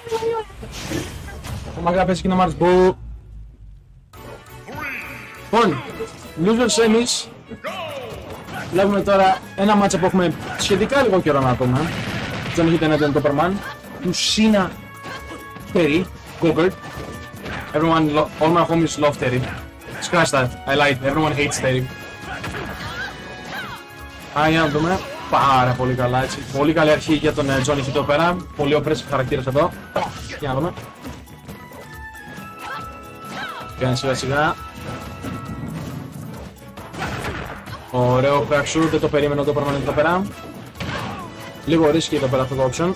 Ο Μαγά παίζει Kingdom Hearts Boo. Λοιπόν, losers εμείς. Βλέπουμε τώρα ένα μάτσα που έχουμε σχετικά λίγο καιρό να πούμε. Δεν έχετε ένα τον Superman. Του Sina Terry, Gogurt. Everyone, all my homies love Terry. Scratch that, I like it, everyone hates Terry. Για να δούμε. Πάρα πολύ καλά έτσι. Πολύ καλή αρχή για τον Johnny Hit εδώ πέρα. Πολύ oppressive χαρακτήρας εδώ. Για να δούμε. Κάνει σιγά σιγά. Ωραίο crack shoot, δεν το περίμενα το permanent εδώ πέρα. Λίγο risky εδώ πέρα αυτό το option.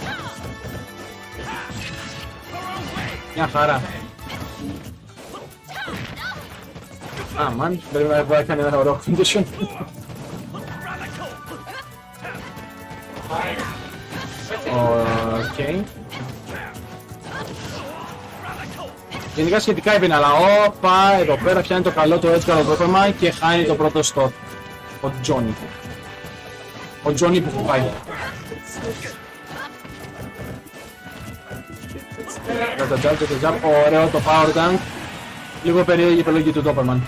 Μια χαρά. Μαν, πρέπει να κάνει ένα ωραίο condition. Οκ. Γενικά σχετικά έπινε, αλλά όπα, εδώ πέρα πιάνει το καλό το έτσι καλό πρόγραμμα και χάνει το πρώτο stop. Ο Johnny. Ο Johnny που πάει. Για το jump, ωραίο το power dunk. Λίγο περίεργη η επιλογή του Doberman.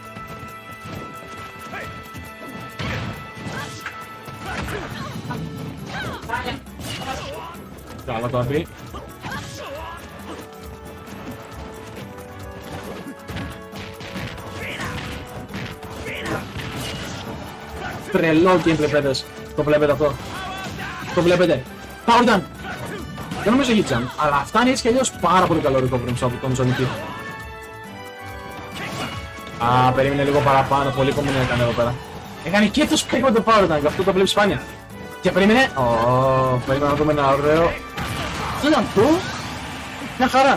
Καλό το απεί. Τρελό gameplay παιδες. Το βλέπετε αυτό. Το βλέπετε. Power dunk. Δεν νομίζω hit jump, αλλά φτάνει έτσι κι αλλιώς πάρα πολύ καλό recovery από τον Johnny Hit. Περίμενε λίγο παραπάνω, πολύ κομμένα έκανε εδώ πέρα. Έκανε και το spike με το power dunk, αυτό το βλέπεις σπάνια. Και περίμενε, περίμενε να δούμε ένα ωραίο. Αυτό ήταν του, μια χαρά.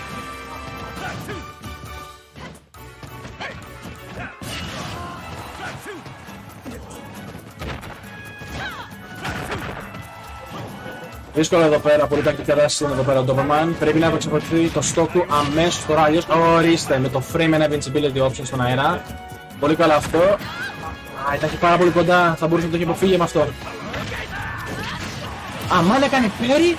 Δύσκολο εδώ πέρα, πολύ τακτικά δράση εδώ πέρα ο Doberman. Πρέπει να εξαπολυθεί το stock του αμέσως τώρα, αλλιώς ορίστε με το frame ένα invincibility option στον αέρα. Πολύ καλά αυτό. Ήταν και πάρα πολύ κοντά, θα μπορούσε να το έχει αποφύγει με αυτό. Αμάν έκανε πέρι.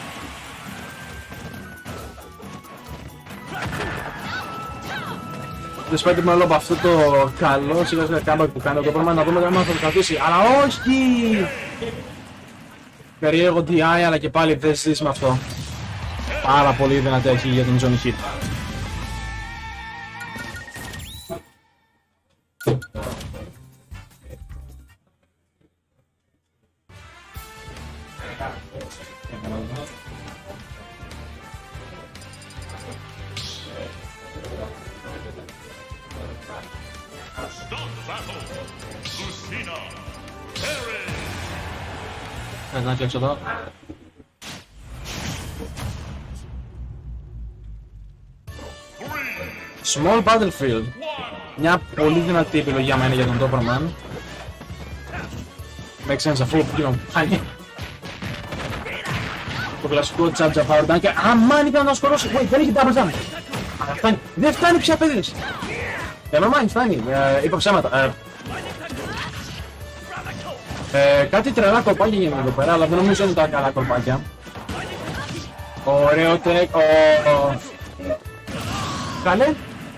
Despite my love αυτό το καλό σιγά σιγά comeback που κάνει ο Doberman, να δούμε αν θα το κρατήσει. Αλλά όχι! Περίεργο DI, αλλά και πάλι δεν ζεις με αυτό. Πάρα πολύ δυνατή έχει για τον Johnny Hit. Να φτιάξω εδώ. Small Battlefield. Μια πολύ δυνατή επιλογή για μένα για τον Doberman. Make sense αφού χάνει. Το κλασικό Jab Power Dunk. Αμάν ήταν να σκορώσει. Wait, δεν έχει double jump. Αλλά φτάνει. Δεν φτάνει πια παιδες. Nevermind, φτάνει. Είπα ψέματα. Κάτι τρελά κολπάκια γίνονται εδώ πέρα, αλλά δεν νομίζω ότι είναι τα καλά κολπάκια. Ωραίο τρεκ. Καλέ.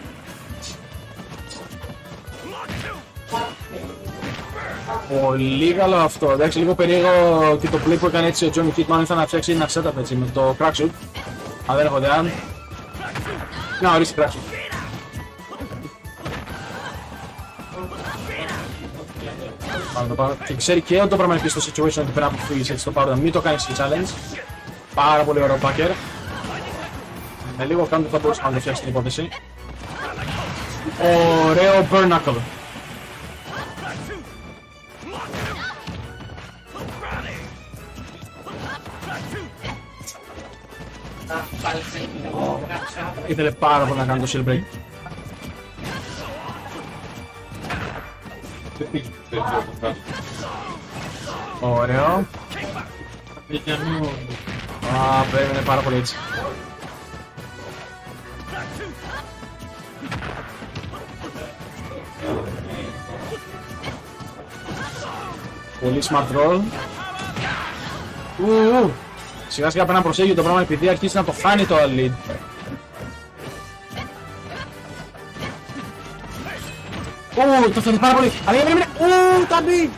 Πολύ καλό αυτό. Εντάξει, λίγο περίεργο και το play που έκανε έτσι ο Johnny Hit. Μάλλον ήθελα να φτιάξει ένα setup έτσι με το crack shoot. Αν δεν έχω δεάν. Να ορίσει crack shoot. Και ξέρει και ο Doberman στο situation ότι πρέπει να αποφύγεις έτσι το power down. Μην το κάνεις στη challenge. Πάρα πολύ ωραίο backer. Με λίγο κάνω θα μπορούσα να το φτιάξει την υπόθεση. Ωραίο burn knuckle. Ήθελε πάρα πολύ να κάνει το shield break. Ωραίο. Περίμενε πάρα πολύ έτσι. Πολύ smart roll. Σιγά σιγά πρέπει να προσέχει το πράγμα επειδή αρχίσει να το χάνει το lead. Το θέλει πάρα πολύ. Αλλά για τα μπει.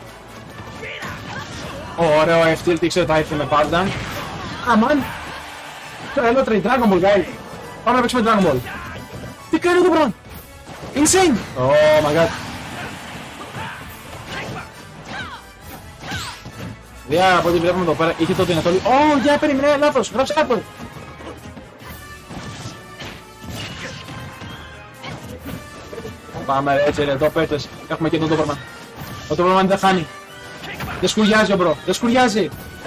Ωραίο F-tilt, ήξερε θα ήρθε με πάντα. Αμάν. Έλα τρέει Dragon Ball, guys. Πάμε να παίξουμε Dragon Ball. Τι κάνει αυτό το πράγμα. Insane. Oh my god. Διά, από ό,τι βλέπουμε εδώ πέρα, είχε το δυνατό. Για περίμενε, λάθος, γράψε λάθος. Πάμε ρε, έτσι ρε, εδώ παίρτες. Έχουμε και τον Doberman. Ο Doberman δεν χάνει. Δεν σκουριάζει ο μπρο, δεν σκουριάζει.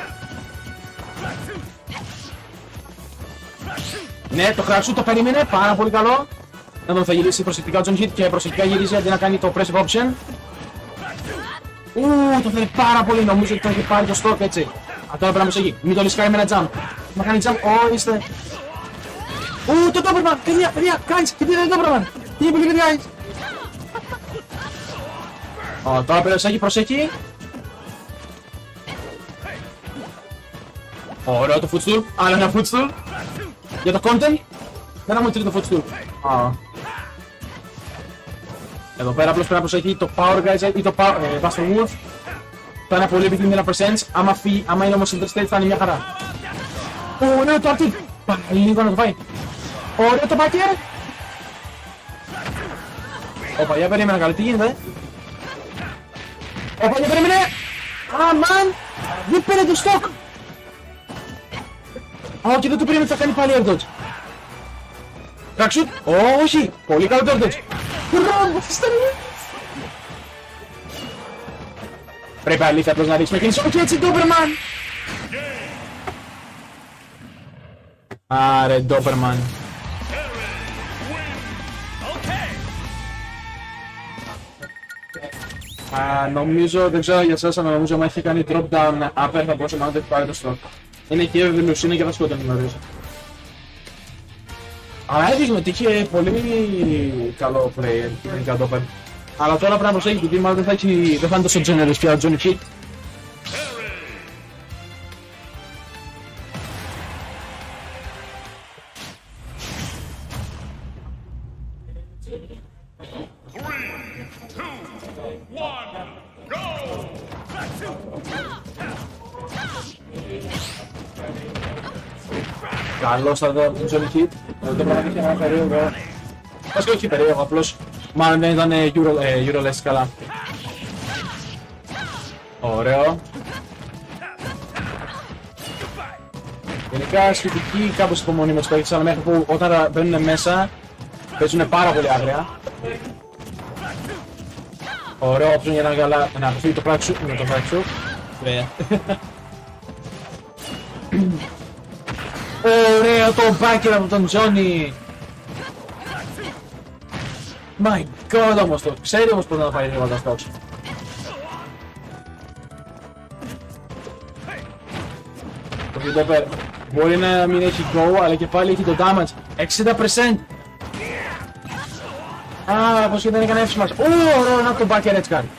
Ναι, το χράξου το περίμενε, πάρα πολύ καλό. Να δούμε, θα γυρίσει προσεκτικά ο John Hit και προσεκτικά γυρίζει αντί να κάνει το press option. Το θέλει πάρα πολύ, νομίζω ότι το έχει πάρει το stock έτσι. Αυτό πρέπει να προσέχει, μην το λισκάρει με ένα jump. Μα κάνει jump, είστε. Το Doberman, παιδιά, κάνεις, και τι είναι το Doberman. Τι είπε και guys. Τώρα προσέχει. Ωραίο το footstool, άλλο ένα footstool. Για το content, δεν έχουμε τρίτο footstool. Εδώ πέρα απλώς πρέπει να προσέχει το power guys ή το Buster Wolf. Θα είναι πολύ επικίνδυνα presents, άμα είναι όμως interstate θα είναι μια χαρά. Ωραίο το active, λίγο να το πάει. Ωραίο το backer. Όπα, για περίμενα καλή, τι γίνεται. Όπα, για περίμενε. Αμάν, δεν πήρε το stock. Και δεν του περίμενε θα κάνει πάλι air dodge. Track shoot, όχι, πολύ καλό το air dodge. Πρέπει αλήθεια απλώς να ρίξουμε κίνηση, όχι έτσι Doberman. Άρε Doberman. Νομίζω, δεν ξέρω για εσάς, αλλά νομίζω ότι έχει κάνει drop down upper θα μπορούσε να έχει πάρει το stock. Είναι και η ευελιοσύνη και θα σκοτώνει γνωρίζω. Αλλά έδειχνε ότι είχε πολύ καλό player για το Doberman. Αλλά τώρα πρέπει να προσέχει γιατί μάλλον δεν θα είναι τόσο generous πια ο Johnny Hit. Καλώς θα δω τον Johnny Hit. Το πράγμα είχε ένα περίεργο. Ας και όχι περίεργο, απλώς μάλλον δεν ήταν Euroless καλά. Ωραίο. Γενικά σχετική κάπως υπομονή με τους παίκτες, αλλά μέχρι που όταν μπαίνουν μέσα παίζουν πάρα πολύ άγρια. Ωραίο option για να αποφύγει το frag shoot με το frag shoot. Ωραίο το backer από τον Johnny. My god όμως το ξέρει όμως πώς να το πάει λίγο τα stocks. Το Fidopper μπορεί να μην έχει go αλλά και πάλι έχει το damage 60%. Πως και δεν έκανε εύσημας. Ωραίο να το backer έτσι κάνει.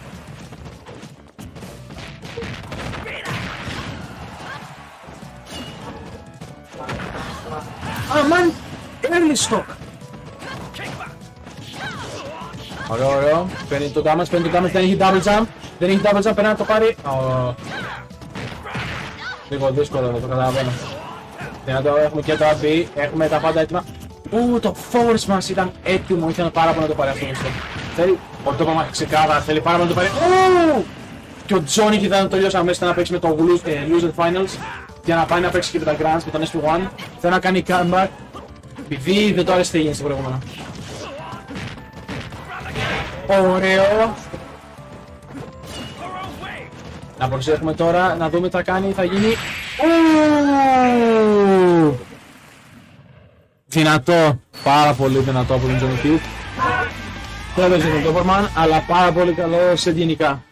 Αμάν, early stock. Ωραίο, παίρνει το damage, δεν έχει double jump. Δεν έχει double jump, πρέπει να το πάρει. Λίγο δύσκολο να το καταλαβαίνω. Έχουμε και το AB, έχουμε τα πάντα έτοιμα. Το force μας ήταν έτοιμο, ήθελα πάρα πολύ να το πάρει αυτό. Θέλει, το είπαμε ξεκάθαρα, θέλει πάρα πολύ να το πάρει. Και ο Johnny ήταν να τελειώσει αμέσως να παίξει με το Loser Finals. Για να πάει να παίξει και με τα Grands, με τον SP1. Θέλει να κάνει comeback. Επειδή δεν το άρεσε τι έγινε στο προηγούμενο. Ωραίο. Να προσέχουμε τώρα, να δούμε τι θα κάνει, θα γίνει. Δυνατό, πάρα πολύ δυνατό από τον Johnny Hit. Δεν έπαιζε τον Doberman, αλλά πάρα πολύ καλό σε γενικά.